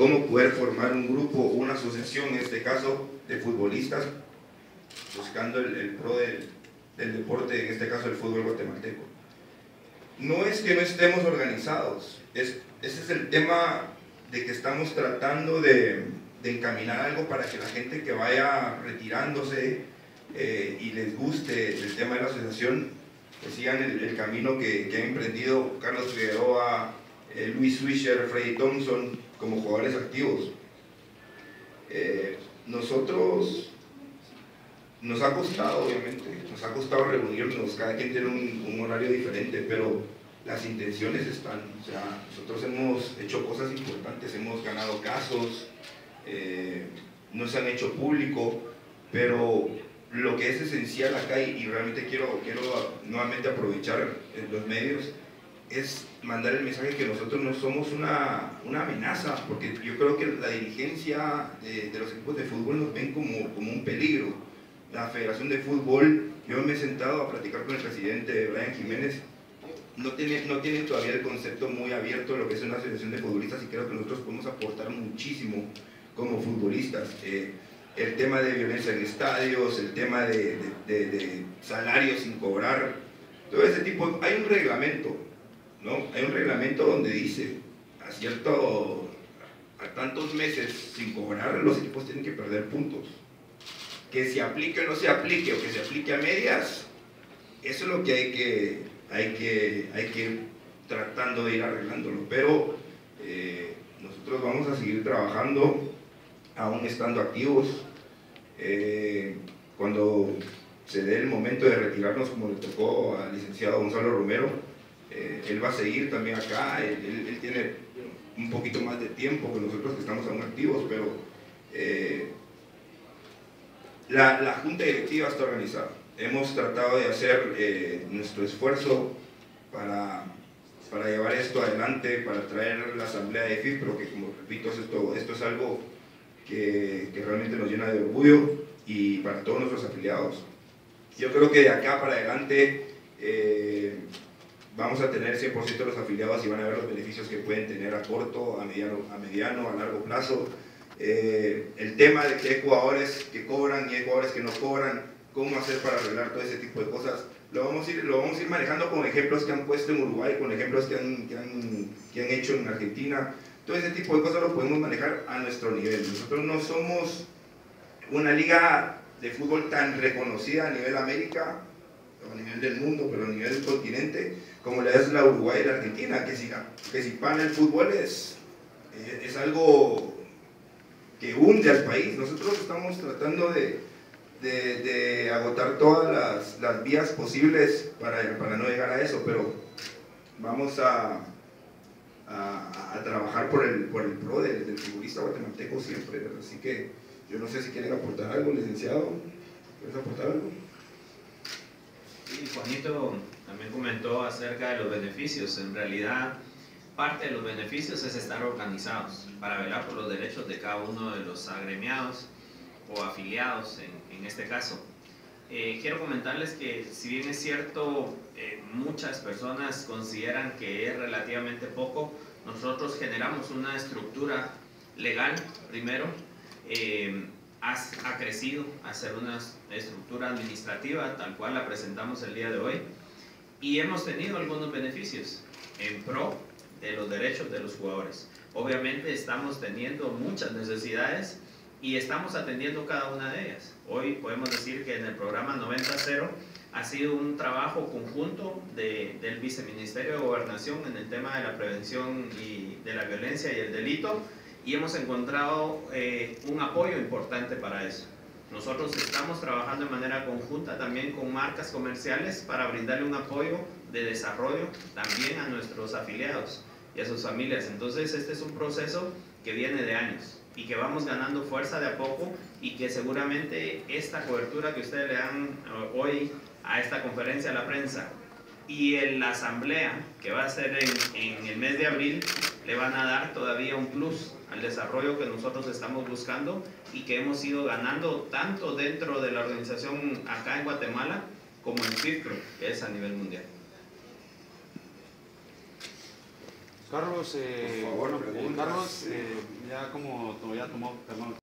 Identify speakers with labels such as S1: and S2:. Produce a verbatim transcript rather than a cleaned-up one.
S1: cómo poder formar un grupo, una asociación, en este caso, de futbolistas, buscando el, el pro del, del deporte, en este caso el fútbol guatemalteco. No es que no estemos organizados, es, ese es el tema de que estamos tratando de, de encaminar algo para que la gente que vaya retirándose eh, y les guste el tema de la asociación, pues sigan el, el camino que, que han emprendido Carlos Figueroa, eh, Luis Swisher, Freddy Thompson, como jugadores activos. Eh, nosotros, nos ha costado obviamente, nos ha costado reunirnos, cada quien tiene un, un horario diferente, pero las intenciones están. O sea, nosotros hemos hecho cosas importantes, hemos ganado casos, eh, no se han hecho público, pero lo que es esencial acá, y, y realmente quiero, quiero nuevamente aprovechar los medios, es mandar el mensaje que nosotros no somos una, una amenaza, porque yo creo que la dirigencia de, de los equipos de fútbol nos ven como, como un peligro. La Federación de Fútbol, yo me he sentado a platicar con el presidente Brian Jiménez, no tiene, no tiene todavía el concepto muy abierto de lo que es una asociación de futbolistas, y creo que nosotros podemos aportar muchísimo como futbolistas. Eh, el tema de violencia en estadios, el tema de, de, de, de salarios sin cobrar, todo ese tipo. Hay un reglamento, ¿no? Hay un reglamento donde dice, a cierto, a tantos meses sin cobrar, los equipos tienen que perder puntos. Que se aplique o no se aplique, o que se aplique a medias, eso es lo que hay que, hay que, hay que ir tratando de ir arreglándolo. Pero eh, nosotros vamos a seguir trabajando, aún estando activos. Eh, cuando se dé el momento de retirarnos, como le tocó al licenciado Gonzalo Romero, eh, él va a seguir también acá. Él, él, él tiene un poquito más de tiempo que nosotros, que estamos aún activos, pero eh, la, la junta directiva está organizada. Hemos tratado de hacer eh, nuestro esfuerzo para, para llevar esto adelante, para traer la asamblea de F I F, pero que, como repito, esto, esto es algo que, que realmente nos llena de orgullo, y para todos nuestros afiliados. Yo creo que de acá para adelante eh, vamos a tener cien por ciento de los afiliados, y van a ver los beneficios que pueden tener a corto, a mediano, a, mediano, a largo plazo. Eh, el tema de que hay jugadores que cobran y hay jugadores que no cobran, cómo hacer para arreglar todo ese tipo de cosas, lo vamos a ir, lo vamos a ir manejando con ejemplos que han puesto en Uruguay, con ejemplos que han, que han, que han hecho en Argentina. Todo ese tipo de cosas lo podemos manejar a nuestro nivel. Nosotros no somos una liga de fútbol tan reconocida a nivel América, o a nivel del mundo, pero a nivel del continente, como la es la Uruguay y la Argentina, que si, que si para el fútbol es, es algo que hunde al país.Nosotros estamos tratando de, de, de agotar todas las, las vías posibles para, para no llegar a eso, pero vamos a, a, a trabajar por el, por el pro del, del futbolista guatemalteco siempre, ¿verdad? Así que yo no sé si quieren aportar algo, licenciado. ¿Quieres aportar algo?
S2: Sí, Juanito también comentó acerca de los beneficios. En realidad, parte de los beneficios es estar organizados para velar por los derechos de cada uno de los agremiados o afiliados en, en este caso. Eh, quiero comentarles que, si bien es cierto, eh, muchas personas consideran que es relativamente poco, nosotros generamos una estructura legal primero. Eh, ha, ha crecido a ser una estructura administrativa tal cual la presentamos el día de hoy, y hemos tenido algunos beneficios en pro de los derechos de los jugadores. Obviamente estamos teniendo muchas necesidades y estamos atendiendo cada una de ellas. Hoy podemos decir que en el programa noventa cero ha sido un trabajo conjunto de, del Viceministerio de Gobernación en el tema de la prevención y de la violencia y el delito, y hemos encontrado eh, un apoyo importante para eso. Nosotros estamos trabajando de manera conjunta también con marcas comerciales para brindarle un apoyo de desarrollo también a nuestros afiliados y a sus familias. Entonces este es un proceso que viene de años y que vamos ganando fuerza de a poco, y que seguramente esta cobertura que ustedes le dan hoy a esta conferencia a la prensa y en la asamblea que va a ser en, en el mes de abril le van a dar todavía un plus al desarrollo que nosotros estamos buscando y que hemos ido ganando tanto dentro de la organización acá en Guatemala como en F I F, que es a nivel mundial.
S3: Carlos, eh,
S1: Por favor,
S3: bueno, eh,
S1: preguntas.
S3: Carlos, eh, ya como ya tomó, tomó